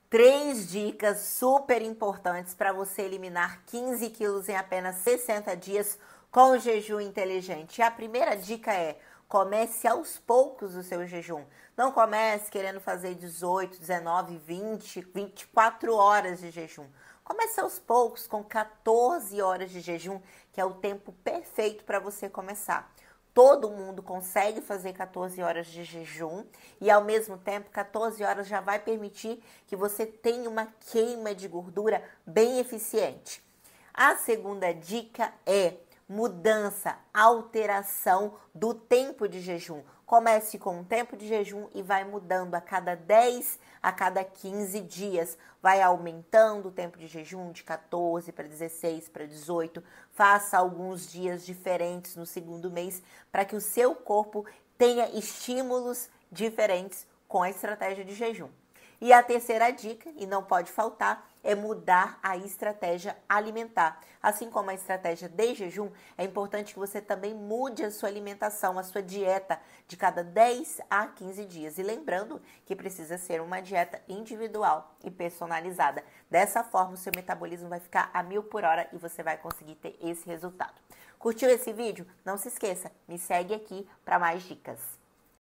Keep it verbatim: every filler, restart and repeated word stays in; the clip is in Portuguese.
Três dicas super importantes para você eliminar quinze quilos em apenas sessenta dias com o jejum inteligente. E a primeira dica é: comece aos poucos o seu jejum. Não comece querendo fazer dezoito, dezenove, vinte, vinte e quatro horas de jejum. Comece aos poucos com quatorze horas de jejum, que é o tempo perfeito para você começar. Todo mundo consegue fazer quatorze horas de jejum e, ao mesmo tempo, quatorze horas já vai permitir que você tenha uma queima de gordura bem eficiente. A segunda dica é mudança, alteração do tempo de jejum. Comece com um tempo de jejum e vai mudando a cada dez, a cada quinze dias. Vai aumentando o tempo de jejum de quatorze para dezesseis, para dezoito. Faça alguns dias diferentes no segundo mês para que o seu corpo tenha estímulos diferentes com a estratégia de jejum. E a terceira dica, e não pode faltar, é mudar a estratégia alimentar. Assim como a estratégia de jejum, é importante que você também mude a sua alimentação, a sua dieta de cada dez a quinze dias. E lembrando que precisa ser uma dieta individual e personalizada. Dessa forma, o seu metabolismo vai ficar a mil por hora e você vai conseguir ter esse resultado. Curtiu esse vídeo? Não se esqueça, me segue aqui para mais dicas.